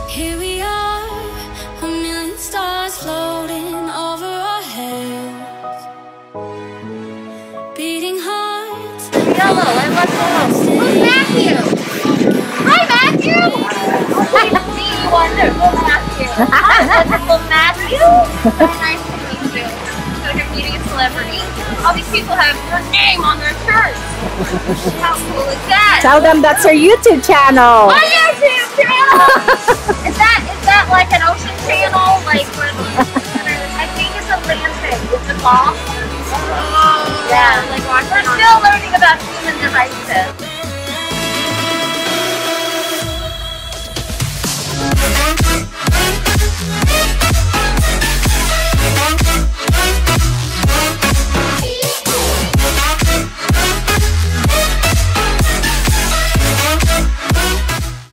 Here we are, a million stars floating over our heads, beating hearts. Yellow, I love yellow. Who's Matthew? Hi, Matthew! Nice to see you, wonderful Matthew. Hi, wonderful Matthew. Very nice to meet you. It's like I'm meeting a celebrity. All these people have your name on their shirts. How cool is that? Tell them that's our YouTube channel. My YouTube channel! Is that like an ocean channel? Like when, I think it's Atlantic with the ball. Oh, yeah. Like we're still learning about human devices.